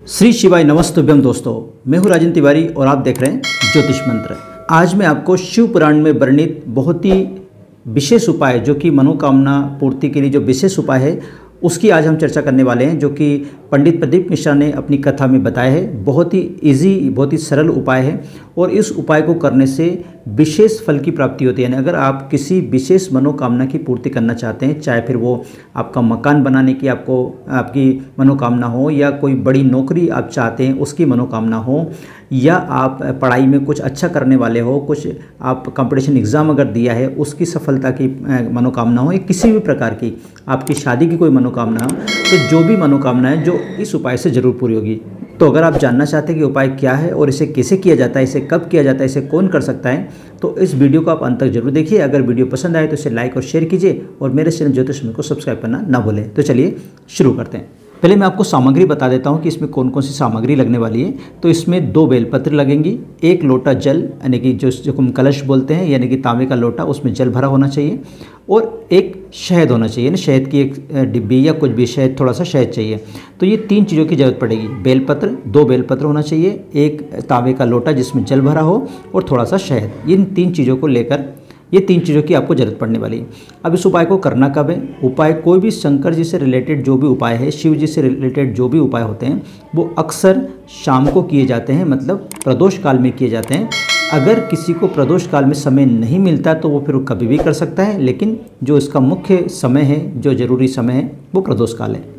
श्री शिवाय नमस्तुभ्यम दोस्तों, मैं हूँ राजन तिवारी और आप देख रहे हैं ज्योतिष मंत्र। आज मैं आपको शिव पुराण में वर्णित बहुत ही विशेष उपाय जो कि मनोकामना पूर्ति के लिए जो विशेष उपाय है उसकी आज हम चर्चा करने वाले हैं, जो कि पंडित प्रदीप मिश्रा ने अपनी कथा में बताया है। बहुत ही इजी, बहुत ही सरल उपाय है और इस उपाय को करने से विशेष फल की प्राप्ति होती है। अगर आप किसी विशेष मनोकामना की पूर्ति करना चाहते हैं, चाहे फिर वो आपका मकान बनाने की आपकी मनोकामना हो, या कोई बड़ी नौकरी आप चाहते हैं उसकी मनोकामना हो, या आप पढ़ाई में कुछ अच्छा करने वाले हो, कुछ आप कंपटीशन एग्ज़ाम अगर दिया है उसकी सफलता की मनोकामना हो, या किसी भी प्रकार की आपकी शादी की कोई मनोकामना हो, तो जो भी मनोकामना है जो इस उपाय से ज़रूर पूरी होगी। तो अगर आप जानना चाहते हैं कि उपाय क्या है और इसे कैसे किया जाता है, इसे कब किया जाता है, इसे कौन कर सकता है, तो इस वीडियो को आप अंत तक जरूर देखिए। अगर वीडियो पसंद आए तो इसे लाइक और शेयर कीजिए और मेरे चैनल ज्योतिष मंत्र को सब्सक्राइब करना ना भूलें। तो चलिए शुरू करते हैं। पहले मैं आपको सामग्री बता देता हूँ कि इसमें कौन कौन सी सामग्री लगने वाली है। तो इसमें 2 बेलपत्र लगेंगी, 1 लोटा जल यानी कि जो हम कलश बोलते हैं, यानी कि तांबे का लोटा, उसमें जल भरा होना चाहिए, और 1 शहद होना चाहिए ना, शहद की 1 डिब्बी या कुछ भी शहद, थोड़ा सा शहद चाहिए। तो ये 3 चीज़ों की ज़रूरत पड़ेगी। बेलपत्र, 2 बेलपत्र होना चाहिए, 1 तांबे का लोटा जिसमें जल भरा हो, और थोड़ा सा शहद। इन 3 चीज़ों को लेकर ये 3 चीज़ों की आपको ज़रूरत पड़ने वाली है। अब इस उपाय को करना कब है? उपाय कोई भी शंकर जी से रिलेटेड जो भी उपाय है, शिव जी से रिलेटेड जो भी उपाय होते हैं, वो अक्सर शाम को किए जाते हैं, मतलब प्रदोष काल में किए जाते हैं। अगर किसी को प्रदोष काल में समय नहीं मिलता तो वो फिर कभी भी कर सकता है, लेकिन जो इसका मुख्य समय है, जो ज़रूरी समय है, वो प्रदोष काल है।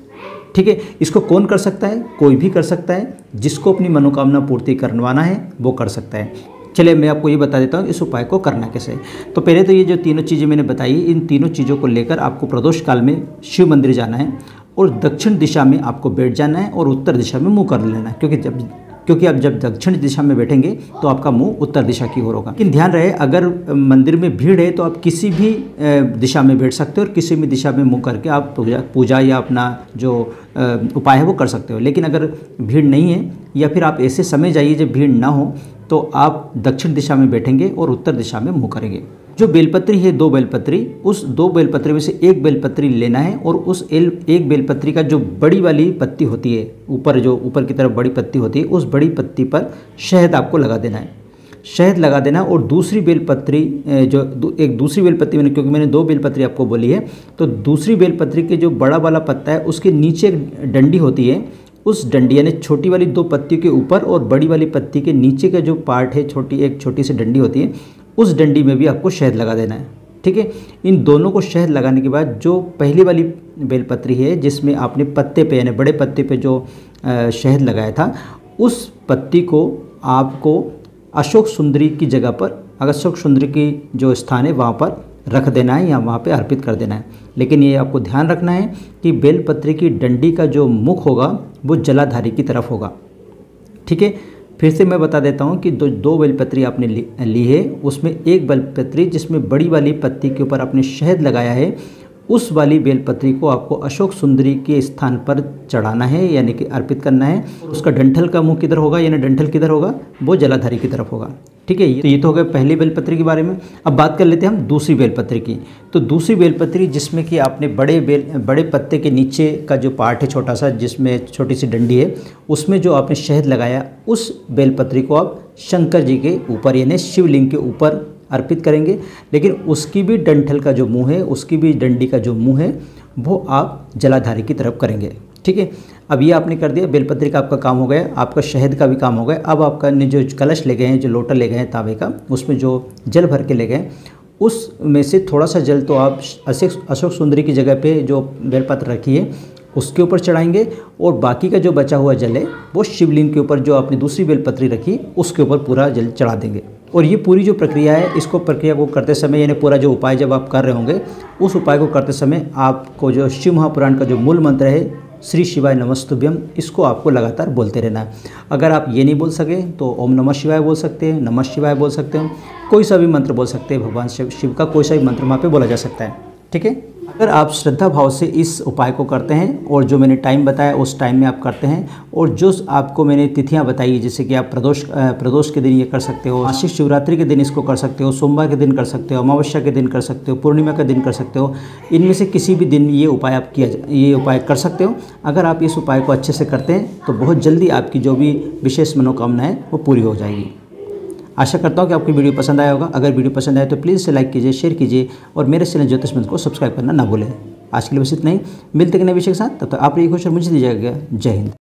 ठीक है, इसको कौन कर सकता है? कोई भी कर सकता है। जिसको अपनी मनोकामना पूर्ति करवाना है वो कर सकता है। चलिए मैं आपको ये बता देता हूँ इस उपाय को करना कैसे है। तो पहले तो ये जो तीनों चीज़ें मैंने बताई, इन तीनों चीज़ों को लेकर आपको प्रदोष काल में शिव मंदिर जाना है और दक्षिण दिशा में आपको बैठ जाना है और उत्तर दिशा में मुंह कर लेना है, क्योंकि आप जब दक्षिण दिशा में बैठेंगे तो आपका मुंह उत्तर दिशा की ओर होगा। लेकिन ध्यान रहे, अगर मंदिर में भीड़ है तो आप किसी भी दिशा में बैठ सकते हो और किसी भी दिशा में मुंह करके आप पूजा या अपना जो उपाय है वो कर सकते हो। लेकिन अगर भीड़ नहीं है या फिर आप ऐसे समय जाइए जब भीड़ ना हो, तो आप दक्षिण दिशा में बैठेंगे और उत्तर दिशा में मुँह करेंगे। जो बेलपत्री है, 2 बेलपत्री, उस 2 बेलपत्री में से 1 बेलपत्री लेना है और उस 1 बेलपत्री का जो बड़ी वाली पत्ती होती है, ऊपर की तरफ बड़ी पत्ती होती है, उस बड़ी पत्ती पर शहद आपको लगा देना है। शहद लगा देना। और दूसरी बेलपत्री दूसरी बेलपत्री मैंने, क्योंकि मैंने 2 बेलपत्री आपको बोली है, तो दूसरी बेलपत्री के जो बड़ा वाला पत्ता है उसके नीचे एक डंडी होती है, उस डंडी यानी छोटी वाली 2 पत्तियों के ऊपर और बड़ी वाली पत्ती के नीचे का जो पार्ट है, एक छोटी सी डंडी होती है, उस डंडी में भी आपको शहद लगा देना है। ठीक है, इन दोनों को शहद लगाने के बाद जो पहली वाली बेलपत्री है जिसमें आपने पत्ते पे यानी बड़े पत्ते पे जो शहद लगाया था, उस पत्ती को आपको अशोक सुंदरी की जगह पर, अशोक सुंदरी की जो स्थान है वहाँ पर रख देना है या वहाँ पे अर्पित कर देना है। लेकिन ये आपको ध्यान रखना है कि बेलपत्री की डंडी का जो मुख होगा वो जलाधारी की तरफ होगा। ठीक है, फिर से मैं बता देता हूँ कि 2 बेलपत्री आपने ली है, उसमें 1 बेलपत्री जिसमें बड़ी वाली पत्ती के ऊपर आपने शहद लगाया है, उस वाली बेलपत्री को आपको अशोक सुंदरी के स्थान पर चढ़ाना है, यानी कि अर्पित करना है। उसका डंठल का मुंह किधर होगा, यानी डंठल किधर होगा, वो जलाधारी की तरफ होगा। ठीक है, ये तो हो गया पहली बेलपत्री के बारे में। अब बात कर लेते हैं हम दूसरी बेलपत्री की। तो दूसरी बेलपत्री जिसमें कि आपने बड़े पत्ते के नीचे का जो पार्ट है छोटा सा, जिसमें छोटी सी डंडी है, उसमें जो आपने शहद लगाया, उस बेलपत्री को आप शंकर जी के ऊपर यानी शिवलिंग के ऊपर अर्पित करेंगे। लेकिन उसकी भी डंठल का जो मुंह है, उसकी भी डंडी का जो मुंह है, वो आप जलाधारी की तरफ करेंगे। ठीक है, अब ये आपने कर दिया, बेलपत्री का आपका काम हो गया, आपका शहद का भी काम हो गया। अब आपका जो कलश ले गए हैं, जो लोटा ले गए हैं तांबे का, उसमें जो जल भर के ले गए, उसमें से थोड़ा सा जल तो आप अशोक सुंदरी की जगह पे जो बेलपत्र रखी है उसके ऊपर चढ़ाएंगे, और बाकी का जो बचा हुआ जल है वो शिवलिंग के ऊपर जो आपने दूसरी बेलपत्री रखी उसके ऊपर पूरा जल चढ़ा देंगे। और ये पूरी जो प्रक्रिया है, इसको प्रक्रिया को करते समय यानी पूरा जो उपाय जब आप कर रहे होंगे, उस उपाय को करते समय आपको जो शिव महापुराण का जो मूल मंत्र है, श्री शिवाय नमस्तुभ्यम, इसको आपको लगातार बोलते रहना है। अगर आप ये नहीं बोल सके तो ओम नमः शिवाय बोल सकते हैं, नमः शिवाय बोल सकते हैं, कोई सा भी मंत्र बोल सकते हैं, भगवान शिव का कोई सा भी मंत्र वहाँ पे बोला जा सकता है। ठीक है, अगर आप श्रद्धा भाव से इस उपाय को करते हैं और जो मैंने टाइम बताया उस टाइम में आप करते हैं, और जो आपको मैंने तिथियां बताई जैसे कि आप प्रदोष के दिन ये कर सकते हो, मासिक शिवरात्रि के दिन इसको कर सकते हो, सोमवार के दिन कर सकते हो, अमावस्या के दिन कर सकते हो, पूर्णिमा के दिन कर सकते हो, इनमें से किसी भी दिन ये उपाय कर सकते हो। अगर आप इस उपाय को अच्छे से करते हैं तो बहुत जल्दी आपकी जो भी विशेष मनोकामना है वो पूरी हो जाएगी। आशा करता हूँ कि आपको वीडियो पसंद आया होगा। अगर वीडियो पसंद आए तो प्लीज़ इसे लाइक कीजिए, शेयर कीजिए और मेरे चैनल ज्योतिष मंत्र को सब्सक्राइब करना ना भूलें। आज के लिए बस इतना ही, मिलते हैं नए विषय के साथ। तब तक आप रहिए खुश और मुझे दीजिएगा जय हिंद।